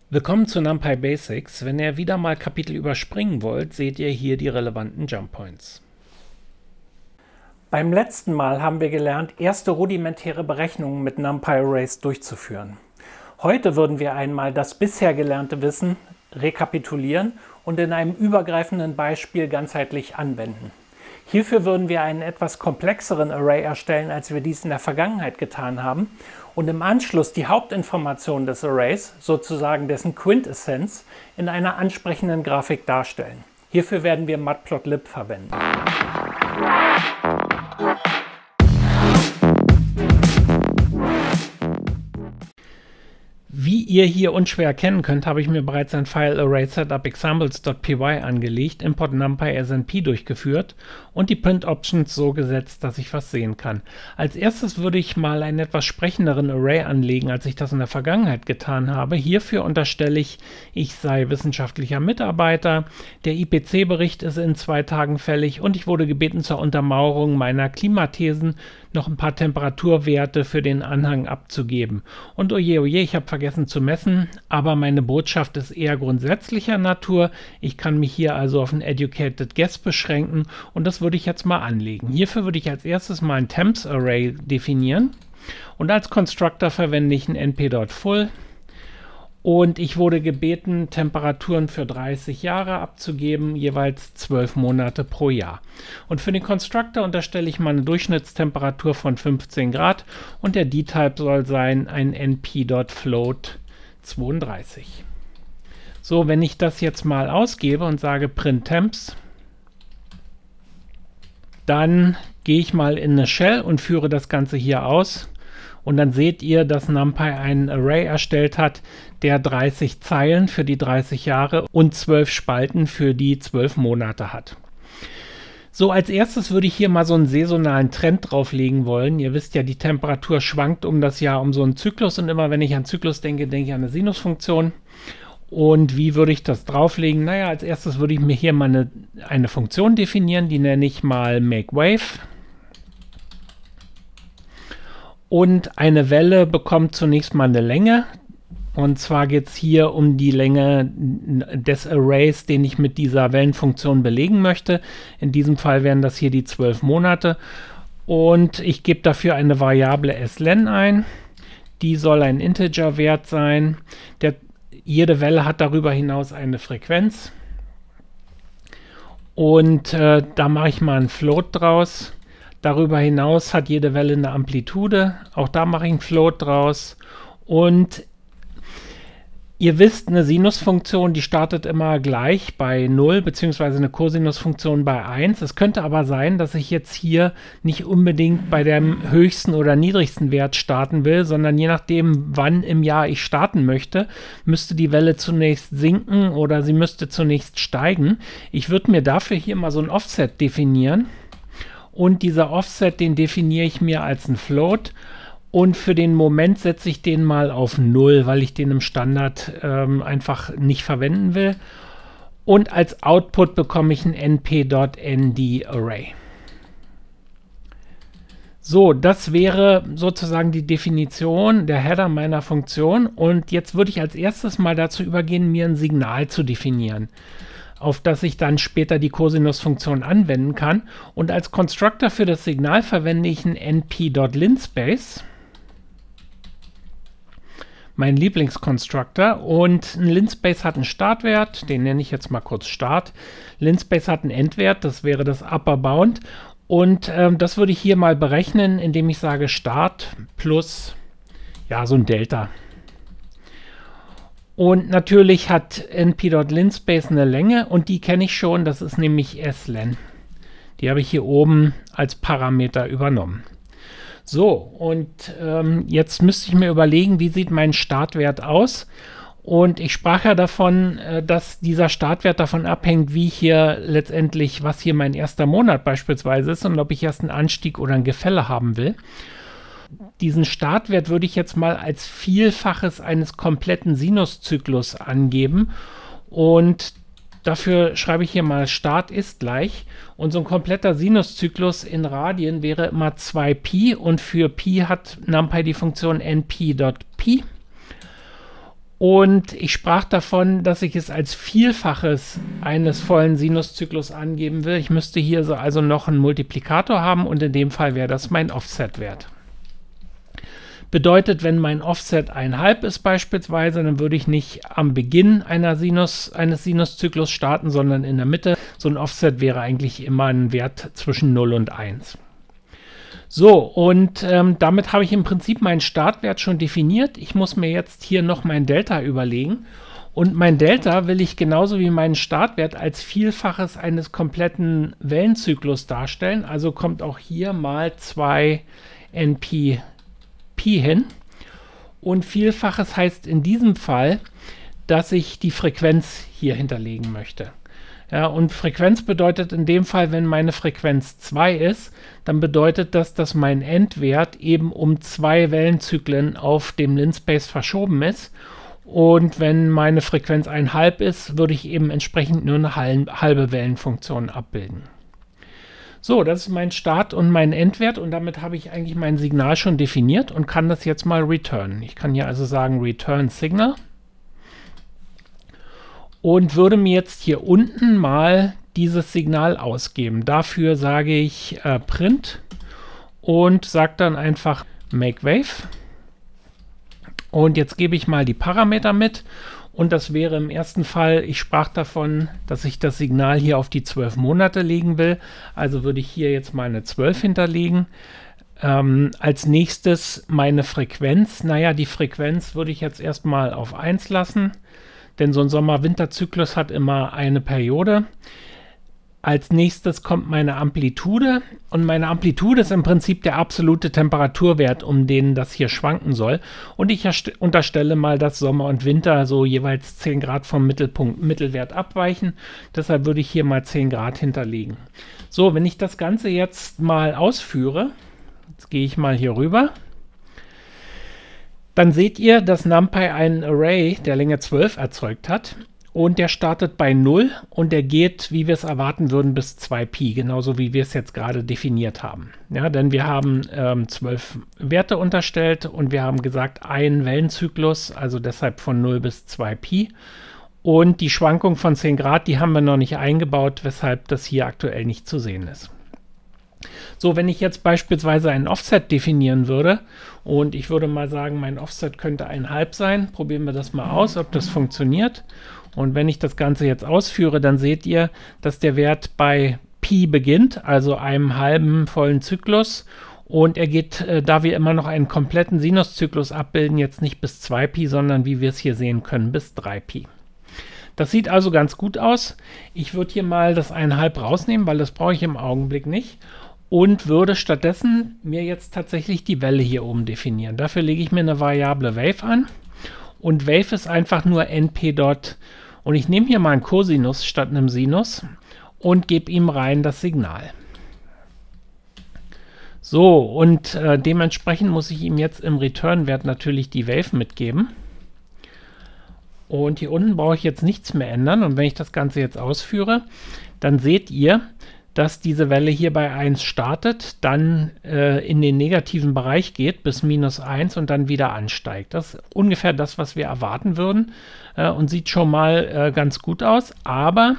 Willkommen zu NumPy Basics. Wenn ihr wieder mal Kapitel überspringen wollt, seht ihr hier die relevanten Jump Points. Beim letzten Mal haben wir gelernt, erste rudimentäre Berechnungen mit NumPy Arrays durchzuführen. Heute würden wir einmal das bisher gelernte Wissen rekapitulieren und in einem übergreifenden Beispiel ganzheitlich anwenden. Hierfür würden wir einen etwas komplexeren Array erstellen, als wir dies in der Vergangenheit getan haben, und im Anschluss die Hauptinformation des Arrays, sozusagen dessen Quintessenz, in einer ansprechenden Grafik darstellen. Hierfür werden wir Matplotlib verwenden. Wie ihr hier unschwer erkennen könnt, habe ich mir bereits ein File ArraySetupExamples.py angelegt, Import NumPy SNP durchgeführt und die Print Options so gesetzt, dass ich was sehen kann. Als erstes würde ich mal einen etwas sprechenderen Array anlegen, als ich das in der Vergangenheit getan habe. Hierfür unterstelle ich sei wissenschaftlicher Mitarbeiter, der IPC-Bericht ist in 2 Tagen fällig und ich wurde gebeten, zur Untermauerung meiner Klimathesen noch ein paar Temperaturwerte für den Anhang abzugeben. Und oje, ich habe vergessen zu messen, aber meine Botschaft ist eher grundsätzlicher Natur. Ich kann mich hier also auf ein Educated Guess beschränken und das würde ich jetzt mal anlegen. Hierfür würde ich als erstes mal ein Temps Array definieren und als Constructor verwende ich ein np.full. Und ich wurde gebeten, Temperaturen für 30 Jahre abzugeben, jeweils 12 Monate pro Jahr. Und für den Constructor unterstelle ich mal eine Durchschnittstemperatur von 15 Grad und der D-Type soll sein ein np.float 32. So, wenn ich das jetzt mal ausgebe und sage print temps, dann gehe ich mal in eine Shell und führe das Ganze hier aus. Und dann seht ihr, dass NumPy einen Array erstellt hat, der 30 Zeilen für die 30 Jahre und 12 Spalten für die 12 Monate hat. So, als erstes würde ich hier mal so einen saisonalen Trend drauflegen wollen. Ihr wisst ja, die Temperatur schwankt um das Jahr um so einen Zyklus und immer wenn ich an Zyklus denke, denke ich an eine Sinusfunktion. Und wie würde ich das drauflegen? Naja, als erstes würde ich mir hier mal eine Funktion definieren, die nenne ich mal makeWave. Und eine Welle bekommt zunächst mal eine Länge. Und zwar geht es hier um die Länge des Arrays, den ich mit dieser Wellenfunktion belegen möchte. In diesem Fall wären das hier die 12 Monate. Und ich gebe dafür eine Variable slen ein. Die soll ein Integer-Wert sein. Jede Welle hat darüber hinaus eine Frequenz. Und da mache ich mal einen Float draus. Darüber hinaus hat jede Welle eine Amplitude. Auch da mache ich einen Float draus. Und ihr wisst, eine Sinusfunktion, die startet immer gleich bei 0, beziehungsweise eine Cosinusfunktion bei 1. Es könnte aber sein, dass ich jetzt hier nicht unbedingt bei dem höchsten oder niedrigsten Wert starten will, sondern je nachdem, wann im Jahr ich starten möchte, müsste die Welle zunächst sinken oder sie müsste zunächst steigen. Ich würde mir dafür hier mal so ein Offset definieren. Und dieser Offset, den definiere ich mir als ein Float. Und für den Moment setze ich den mal auf 0, weil ich den im Standard einfach nicht verwenden will. Und als Output bekomme ich ein np.nd-Array. So, das wäre sozusagen die Definition, der Header meiner Funktion. Und jetzt würde ich als erstes mal dazu übergehen, mir ein Signal zu definieren, auf das ich dann später die Cosinusfunktion anwenden kann. Und als Constructor für das Signal verwende ich ein np.linspace, mein Lieblingsconstructor. Und ein Linspace hat einen Startwert, den nenne ich jetzt mal kurz Start. Linspace hat einen Endwert, das wäre das Upper Bound. Und das würde ich hier mal berechnen, indem ich sage Start plus, ja, so ein Delta. Und natürlich hat np.linspace eine Länge und die kenne ich schon, das ist nämlich slen. Die habe ich hier oben als Parameter übernommen. So, und jetzt müsste ich mir überlegen, wie sieht mein Startwert aus? Und ich sprach ja davon, dass dieser Startwert davon abhängt, wie hier letztendlich, was hier mein erster Monat beispielsweise ist und ob ich erst einen Anstieg oder ein Gefälle haben will. Diesen Startwert würde ich jetzt mal als Vielfaches eines kompletten Sinuszyklus angeben und dafür schreibe ich hier mal Start ist gleich und so ein kompletter Sinuszyklus in Radien wäre immer 2π und für Pi hat NumPy die Funktion np.p Und ich sprach davon, dass ich es als Vielfaches eines vollen Sinuszyklus angeben will. Ich müsste hier so also noch einen Multiplikator haben und in dem Fall wäre das mein Offset-Wert. Bedeutet, wenn mein Offset 1,5 ist beispielsweise, dann würde ich nicht am Beginn eines Sinuszyklus starten, sondern in der Mitte. So ein Offset wäre eigentlich immer ein Wert zwischen 0 und 1. So, und damit habe ich im Prinzip meinen Startwert schon definiert. Ich muss mir jetzt hier noch mein Delta überlegen. Und mein Delta will ich genauso wie meinen Startwert als Vielfaches eines kompletten Wellenzyklus darstellen. Also kommt auch hier mal 2 NP hin. Und Vielfaches heißt in diesem Fall, dass ich die Frequenz hier hinterlegen möchte. Ja, und Frequenz bedeutet in dem Fall, wenn meine Frequenz 2 ist, dann bedeutet das, dass mein Endwert eben um 2 Wellenzyklen auf dem Linspace verschoben ist. Und wenn meine Frequenz 1,5 ist, würde ich eben entsprechend nur eine halbe Wellenfunktion abbilden. So, das ist mein Start- und mein Endwert und damit habe ich eigentlich mein Signal schon definiert und kann das jetzt mal returnen. Ich kann hier also sagen Return Signal. Und würde mir jetzt hier unten mal dieses Signal ausgeben. Dafür sage ich Print und sage dann einfach Make Wave. Und jetzt gebe ich mal die Parameter mit. Und das wäre im ersten Fall, ich sprach davon, dass ich das Signal hier auf die 12 Monate legen will. Also würde ich hier jetzt mal eine 12 hinterlegen. Als nächstes meine Frequenz. Naja, die Frequenz würde ich jetzt erstmal auf 1 lassen. Denn so ein Sommer-Winter-Zyklus hat immer eine Periode. Als nächstes kommt meine Amplitude. Und meine Amplitude ist im Prinzip der absolute Temperaturwert, um den das hier schwanken soll. Und ich unterstelle mal, dass Sommer und Winter so jeweils 10 Grad vom Mittelwert abweichen. Deshalb würde ich hier mal 10 Grad hinterlegen. So, wenn ich das Ganze jetzt mal ausführe, jetzt gehe ich mal hier rüber. Dann seht ihr, dass NumPy einen Array der Länge 12 erzeugt hat und der startet bei 0 und der geht, wie wir es erwarten würden, bis 2Pi, genauso wie wir es jetzt gerade definiert haben. Ja, denn wir haben 12 Werte unterstellt und wir haben gesagt, ein Wellenzyklus, also deshalb von 0 bis 2Pi. Und die Schwankung von 10 Grad, die haben wir noch nicht eingebaut, weshalb das hier aktuell nicht zu sehen ist. So, wenn ich jetzt beispielsweise ein Offset definieren würde und ich würde mal sagen, mein Offset könnte 1,5 sein, probieren wir das mal aus, ob das funktioniert. Und wenn ich das Ganze jetzt ausführe, dann seht ihr, dass der Wert bei Pi beginnt, also einem halben vollen Zyklus. Und er geht, da wir immer noch einen kompletten Sinuszyklus abbilden, jetzt nicht bis 2Pi, sondern wie wir es hier sehen können, bis 3Pi. Das sieht also ganz gut aus. Ich würde hier mal das 1,5 rausnehmen, weil das brauche ich im Augenblick nicht. Und würde stattdessen mir jetzt tatsächlich die Welle hier oben definieren. Dafür lege ich mir eine Variable Wave an. Und Wave ist einfach nur np dot. Und ich nehme hier mal einen Cosinus statt einem Sinus und gebe ihm rein das Signal. So, und dementsprechend muss ich ihm jetzt im Return-Wert natürlich die Wave mitgeben. Und hier unten brauche ich jetzt nichts mehr ändern. Und wenn ich das Ganze jetzt ausführe, dann seht ihr, dass diese Welle hier bei 1 startet, dann in den negativen Bereich geht bis -1 und dann wieder ansteigt. Das ist ungefähr das, was wir erwarten würden und sieht schon mal ganz gut aus. Aber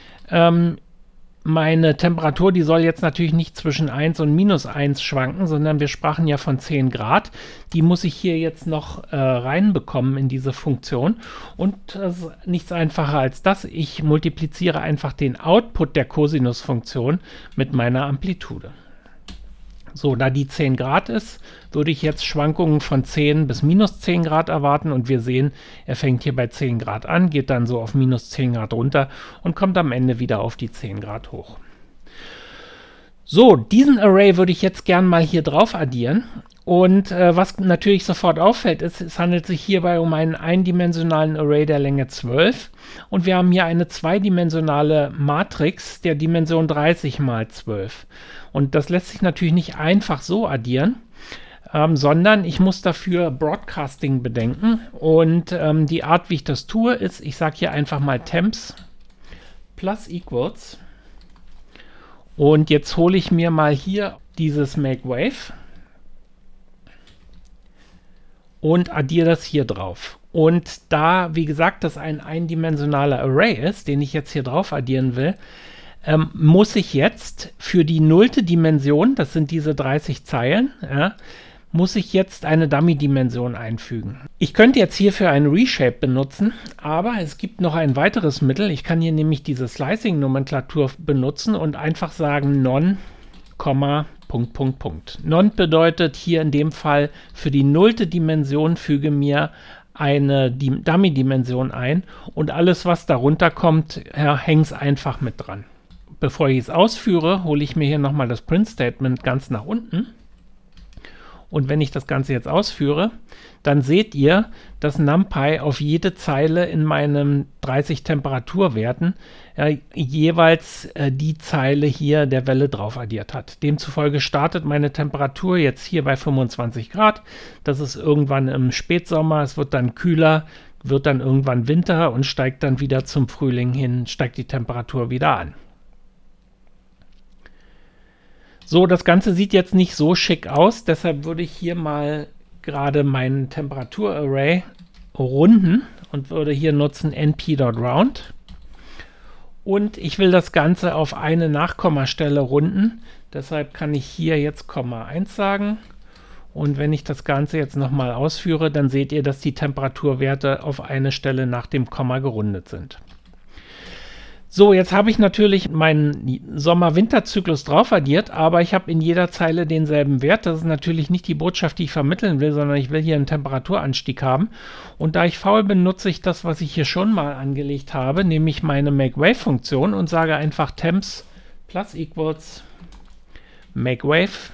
meine Temperatur, die soll jetzt natürlich nicht zwischen 1 und -1 schwanken, sondern wir sprachen ja von 10 Grad. Die muss ich hier jetzt noch reinbekommen in diese Funktion. Und das ist nichts einfacher als das. Ich multipliziere einfach den Output der Cosinus-Funktion mit meiner Amplitude. So, da die 10 Grad ist, würde ich jetzt Schwankungen von 10 bis -10 Grad erwarten und wir sehen, er fängt hier bei 10 Grad an, geht dann so auf -10 Grad runter und kommt am Ende wieder auf die 10 Grad hoch. So, diesen Array würde ich jetzt gern mal hier drauf addieren. Und was natürlich sofort auffällt, ist, es handelt sich hierbei um einen eindimensionalen Array der Länge 12. Und wir haben hier eine zweidimensionale Matrix der Dimension 30 mal 12. Und das lässt sich natürlich nicht einfach so addieren, sondern ich muss dafür Broadcasting bedenken. Und die Art, wie ich das tue, ist, ich sage hier einfach mal temps plus equals. Und jetzt hole ich mir mal hier dieses Make Wave und addiere das hier drauf. Und da, wie gesagt, das ein eindimensionaler Array ist, den ich jetzt hier drauf addieren will, muss ich jetzt für die nullte Dimension, das sind diese 30 Zeilen, ja, muss ich jetzt eine Dummy-Dimension einfügen. Ich könnte jetzt hierfür einen Reshape benutzen, aber es gibt noch ein weiteres Mittel. Ich kann hier nämlich diese Slicing-Nomenklatur benutzen und einfach sagen non, Punkt, Punkt, Punkt. Non bedeutet hier in dem Fall für die nullte Dimension füge mir eine Dummy-Dimension ein und alles, was darunter kommt, hängt es einfach mit dran. Bevor ich es ausführe, hole ich mir hier nochmal das Print-Statement ganz nach unten. Und wenn ich das Ganze jetzt ausführe, dann seht ihr, dass NumPy auf jede Zeile in meinen 30 Temperaturwerten jeweils die Zeile hier der Welle drauf addiert hat. Demzufolge startet meine Temperatur jetzt hier bei 25 Grad. Das ist irgendwann im Spätsommer, es wird dann kühler, wird dann irgendwann Winter und steigt dann wieder zum Frühling hin, steigt die Temperatur wieder an. So, das Ganze sieht jetzt nicht so schick aus, deshalb würde ich hier mal gerade meinen Temperaturarray runden und würde hier nutzen np.round. Und ich will das Ganze auf eine Nachkommastelle runden, deshalb kann ich hier jetzt Komma 1 sagen. Und wenn ich das Ganze jetzt nochmal ausführe, dann seht ihr, dass die Temperaturwerte auf eine Stelle nach dem Komma gerundet sind. So, jetzt habe ich natürlich meinen Sommer-Winter-Zyklus drauf addiert, aber ich habe in jeder Zeile denselben Wert. Das ist natürlich nicht die Botschaft, die ich vermitteln will, sondern ich will hier einen Temperaturanstieg haben. Und da ich faul bin, nutze ich das, was ich hier schon mal angelegt habe, nämlich meine MakeWave-Funktion und sage einfach temps plus equals MakeWave.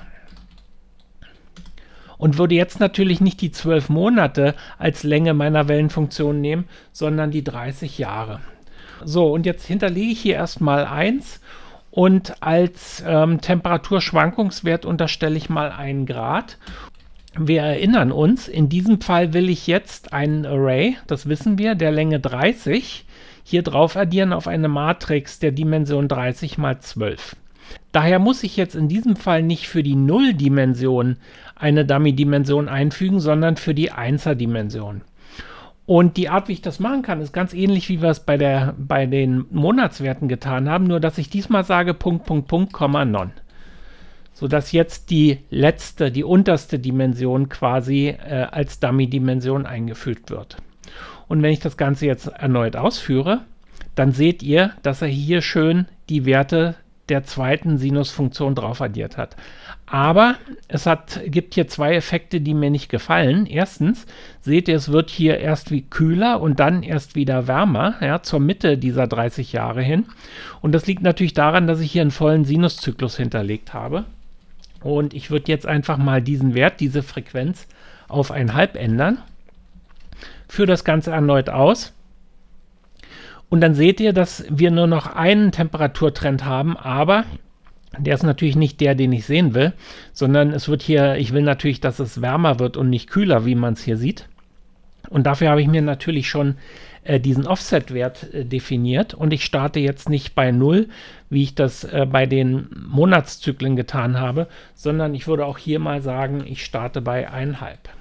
Und würde jetzt natürlich nicht die 12 Monate als Länge meiner Wellenfunktion nehmen, sondern die 30 Jahre. So, und jetzt hinterlege ich hier erstmal 1 und als Temperaturschwankungswert unterstelle ich mal 1 Grad. Wir erinnern uns, in diesem Fall will ich jetzt einen Array, das wissen wir, der Länge 30, hier drauf addieren auf eine Matrix der Dimension 30 mal 12. Daher muss ich jetzt in diesem Fall nicht für die Nulldimension eine Dummy-Dimension einfügen, sondern für die 1er-Dimension. Und die Art, wie ich das machen kann, ist ganz ähnlich, wie wir es bei den Monatswerten getan haben, nur dass ich diesmal sage Punkt, Punkt, Punkt, Komma, non. Sodass jetzt die letzte, die unterste Dimension quasi als Dummy-Dimension eingefügt wird. Und wenn ich das Ganze jetzt erneut ausführe, dann seht ihr, dass er hier schön die Werte der zweiten Sinusfunktion drauf addiert hat. Aber es gibt hier zwei Effekte, die mir nicht gefallen. Erstens, seht ihr, es wird hier erst wie kühler und dann erst wieder wärmer, ja, zur Mitte dieser 30 Jahre hin. Und das liegt natürlich daran, dass ich hier einen vollen Sinuszyklus hinterlegt habe. Und ich würde jetzt einfach mal diesen Wert, diese Frequenz auf 1,5 ändern. Führe das Ganze erneut aus. Und dann seht ihr, dass wir nur noch einen Temperaturtrend haben, aber der ist natürlich nicht der, den ich sehen will, sondern es wird hier, ich will natürlich, dass es wärmer wird und nicht kühler, wie man es hier sieht. Und dafür habe ich mir natürlich schon diesen Offset-Wert definiert und ich starte jetzt nicht bei 0, wie ich das bei den Monatszyklen getan habe, sondern ich würde auch hier mal sagen, ich starte bei 1,5.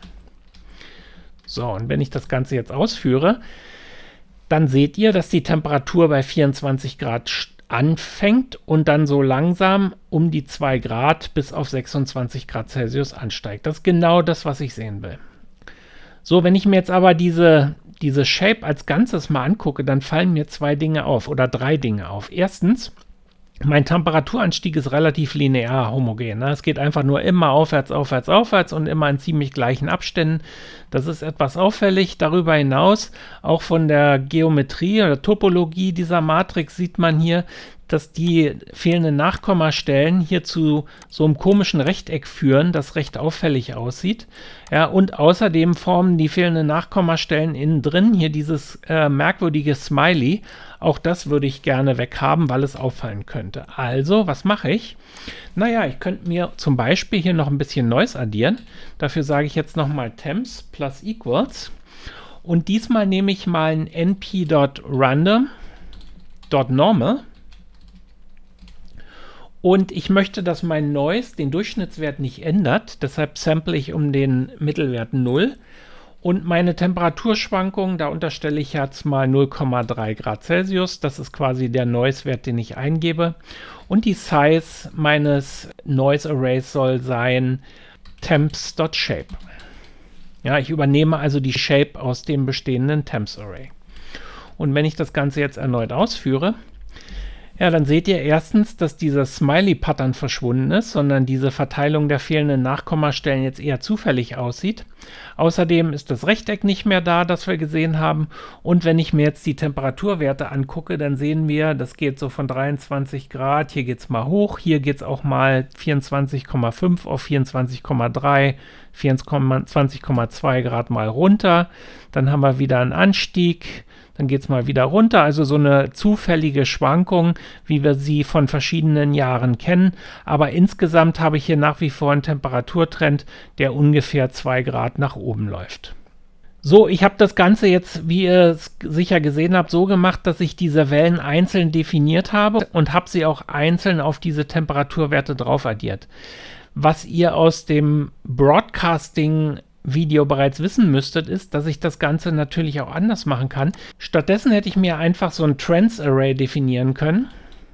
So, und wenn ich das Ganze jetzt ausführe, dann seht ihr, dass die Temperatur bei 24 Grad anfängt und dann so langsam um die 2 Grad bis auf 26 Grad Celsius ansteigt. Das ist genau das, was ich sehen will. So, wenn ich mir jetzt aber diese Shape als Ganzes mal angucke, dann fallen mir zwei Dinge auf oder drei Dinge auf. Erstens, mein Temperaturanstieg ist relativ linear homogen. Ne? Es geht einfach nur immer aufwärts, aufwärts, aufwärts und immer in ziemlich gleichen Abständen. Das ist etwas auffällig. Darüber hinaus, auch von der Geometrie oder Topologie dieser Matrix sieht man hier, dass die fehlenden Nachkommastellen hier zu so einem komischen Rechteck führen, das recht auffällig aussieht. Ja, und außerdem formen die fehlenden Nachkommastellen innen drin hier dieses merkwürdige Smiley. Auch das würde ich gerne weghaben, weil es auffallen könnte. Also, was mache ich? Naja, ich könnte mir zum Beispiel hier noch ein bisschen Noise addieren. Dafür sage ich jetzt nochmal temps plus equals. Und diesmal nehme ich mal ein np.random.normal. Und ich möchte, dass mein Noise den Durchschnittswert nicht ändert, deshalb sample ich um den Mittelwert 0. Und meine Temperaturschwankung, da unterstelle ich jetzt mal 0,3 Grad Celsius. Das ist quasi der Noise-Wert, den ich eingebe. Und die Size meines Noise Arrays soll sein temps.shape. Ja, ich übernehme also die Shape aus dem bestehenden Temps Array. Und wenn ich das Ganze jetzt erneut ausführe, ja, dann seht ihr erstens, dass dieser Smiley-Pattern verschwunden ist, sondern diese Verteilung der fehlenden Nachkommastellen jetzt eher zufällig aussieht. Außerdem ist das Rechteck nicht mehr da, das wir gesehen haben. Und wenn ich mir jetzt die Temperaturwerte angucke, dann sehen wir, das geht so von 23 Grad, hier geht es mal hoch, hier geht es auch mal 24,5 auf 24,3, 24,2 Grad mal runter. Dann haben wir wieder einen Anstieg. Dann geht es mal wieder runter, also so eine zufällige Schwankung, wie wir sie von verschiedenen Jahren kennen. Aber insgesamt habe ich hier nach wie vor einen Temperaturtrend, der ungefähr 2 Grad nach oben läuft. So, ich habe das Ganze jetzt, wie ihr es sicher gesehen habt, so gemacht, dass ich diese Wellen einzeln definiert habe und habe sie auch einzeln auf diese Temperaturwerte drauf addiert. Was ihr aus dem Broadcasting Video bereits wissen müsstet, ist, dass ich das Ganze natürlich auch anders machen kann. Stattdessen hätte ich mir einfach so ein Trends Array definieren können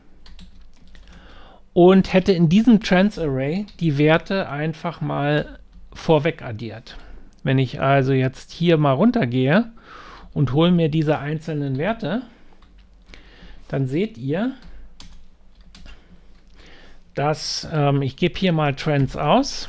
und hätte in diesem Trends Array die Werte einfach mal vorweg addiert. Wenn ich also jetzt hier mal runtergehe und hole mir diese einzelnen Werte, dann seht ihr, dass ich gebe hier mal Trends aus.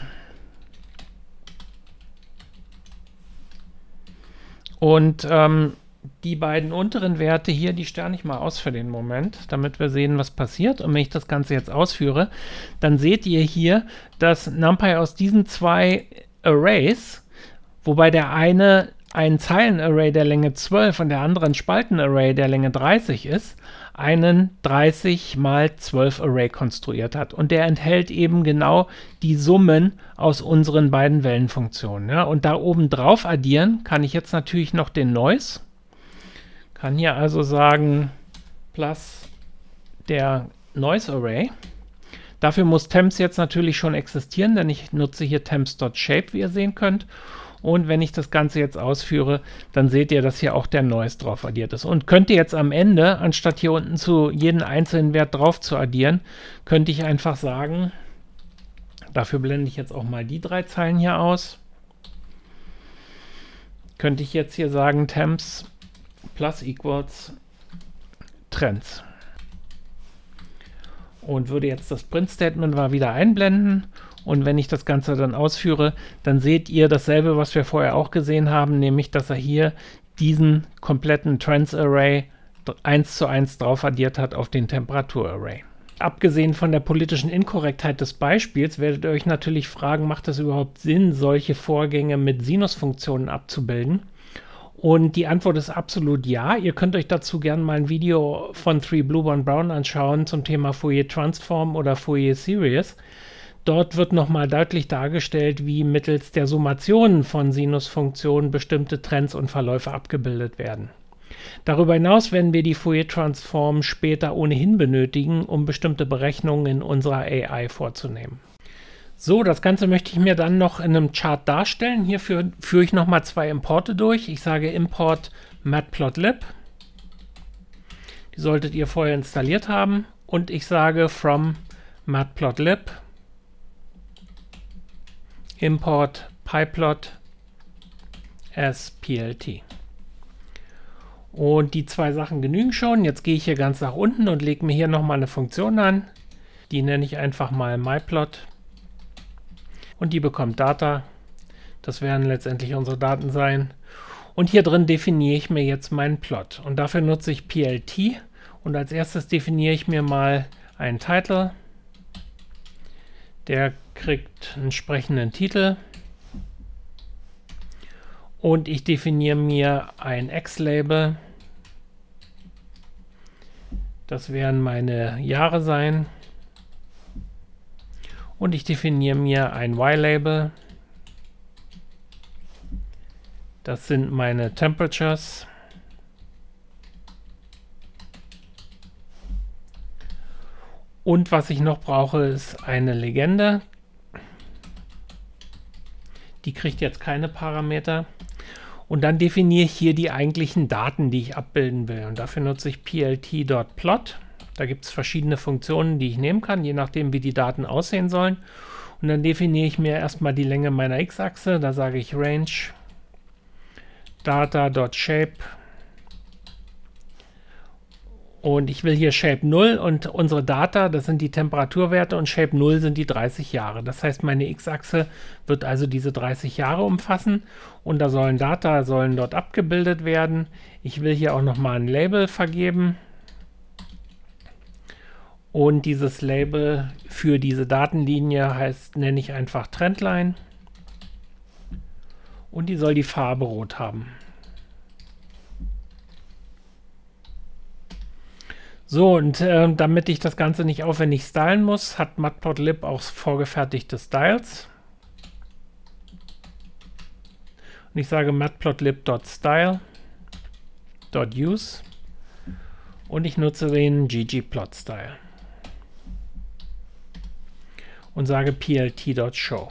Und die beiden unteren Werte hier, die sterne ich mal aus für den Moment, damit wir sehen, was passiert. Und wenn ich das Ganze jetzt ausführe, dann seht ihr hier, dass NumPy aus diesen zwei Arrays, wobei der eine ein Zeilenarray der Länge 12 und der andere ein Spaltenarray der Länge 30 ist, einen 30 mal 12 Array konstruiert hat. Und der enthält eben genau die Summen aus unseren beiden Wellenfunktionen. Ja? Und da oben drauf addieren kann ich jetzt natürlich noch den Noise. Kann hier also sagen, plus der Noise Array. Dafür muss Temps jetzt natürlich schon existieren, denn ich nutze hier temps.shape, wie ihr sehen könnt. Und wenn ich das Ganze jetzt ausführe, dann seht ihr, dass hier auch der Noise drauf addiert ist. Und könnt ihr jetzt am Ende, anstatt hier unten zu jedem einzelnen Wert drauf zu addieren, könnte ich einfach sagen, dafür blende ich jetzt auch mal die 3 Zeilen hier aus, könnte ich jetzt hier sagen, temps plus equals Trends. Und würde jetzt das Print-Statement mal wieder einblenden. Und wenn ich das Ganze dann ausführe, dann seht ihr dasselbe, was wir vorher auch gesehen haben, nämlich, dass er hier diesen kompletten Trends-Array 1:1 drauf addiert hat auf den Temperatur-Array. Abgesehen von der politischen Inkorrektheit des Beispiels werdet ihr euch natürlich fragen, macht es überhaupt Sinn, solche Vorgänge mit Sinusfunktionen abzubilden? Und die Antwort ist absolut ja. Ihr könnt euch dazu gerne mal ein Video von 3Bluebond-Brown anschauen zum Thema Fourier Transform oder Fourier Series. Dort wird nochmal deutlich dargestellt, wie mittels der Summationen von Sinusfunktionen bestimmte Trends und Verläufe abgebildet werden. Darüber hinaus werden wir die Fourier-Transform später ohnehin benötigen, um bestimmte Berechnungen in unserer AI vorzunehmen. So, das Ganze möchte ich mir dann noch in einem Chart darstellen. Hierfür führe ich nochmal 2 Importe durch. Ich sage Import Matplotlib. Die solltet ihr vorher installiert haben. Und ich sage from Matplotlib Import pyplot as PLT. Und die 2 Sachen genügen schon. Jetzt gehe ich hier ganz nach unten und lege mir hier nochmal eine Funktion an. Die nenne ich einfach mal myplot. Und die bekommt Data. Das werden letztendlich unsere Daten sein. Und hier drin definiere ich mir jetzt meinen Plot. Und dafür nutze ich PLT. Und als erstes definiere ich mir mal einen Title. Der kriegt einen entsprechenden Titel. Und ich definiere mir ein X-Label. Das werden meine Jahre sein. Und ich definiere mir ein Y-Label. Das sind meine Temperatures. Und was ich noch brauche, ist eine Legende. Die kriegt jetzt keine Parameter. Und dann definiere ich hier die eigentlichen Daten, die ich abbilden will. Und dafür nutze ich plt.plot. Da gibt es verschiedene Funktionen, die ich nehmen kann, je nachdem, wie die Daten aussehen sollen. Und dann definiere ich mir erstmal die Länge meiner x-Achse. Da sage ich range data.shape. Und ich will hier Shape 0 und unsere Data, das sind die Temperaturwerte, und Shape 0 sind die 30 Jahre. Das heißt, meine x-Achse wird also diese 30 Jahre umfassen und da sollen Data dort abgebildet werden. Ich will hier auch nochmal ein Label vergeben und dieses Label für diese Datenlinie nenne ich einfach Trendline und die soll die Farbe rot haben. So, und damit ich das Ganze nicht aufwendig stylen muss, hat Matplotlib auch vorgefertigte Styles. Und ich sage matplotlib.style.use und ich nutze den ggplotstyle und sage plt.show.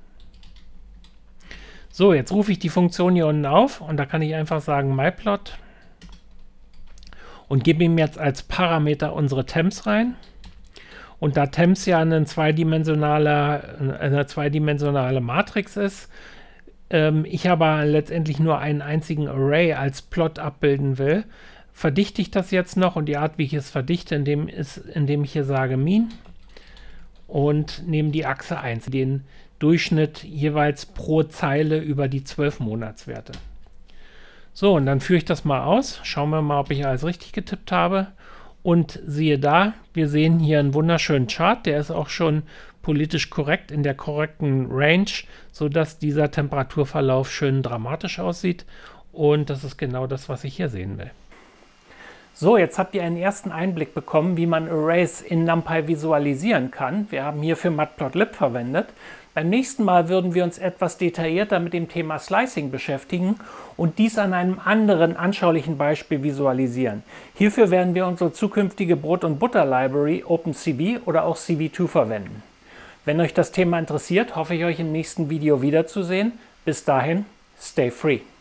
So, jetzt rufe ich die Funktion hier unten auf und da kann ich einfach sagen myplot und gebe ihm jetzt als Parameter unsere Temps rein. Und da Temps ja eine zweidimensionale Matrix ist, ich aber letztendlich nur einen einzigen Array als Plot abbilden will, verdichte ich das jetzt noch, und die Art, wie ich es verdichte, indem ich hier sage Mean und nehme die Achse 1, den Durchschnitt jeweils pro Zeile über die 12 Monatswerte. So, und dann führe ich das mal aus. Schauen wir mal, ob ich alles richtig getippt habe. Und siehe da, wir sehen hier einen wunderschönen Chart. Der ist auch schon politisch korrekt in der korrekten Range, sodass dieser Temperaturverlauf schön dramatisch aussieht. Und das ist genau das, was ich hier sehen will. So, jetzt habt ihr einen ersten Einblick bekommen, wie man Arrays in NumPy visualisieren kann. Wir haben hierfür Matplotlib verwendet. Beim nächsten Mal würden wir uns etwas detaillierter mit dem Thema Slicing beschäftigen und dies an einem anderen anschaulichen Beispiel visualisieren. Hierfür werden wir unsere zukünftige Brot- und Butter-Library OpenCV oder auch CV2 verwenden. Wenn euch das Thema interessiert, hoffe ich, euch im nächsten Video wiederzusehen. Bis dahin, stay free!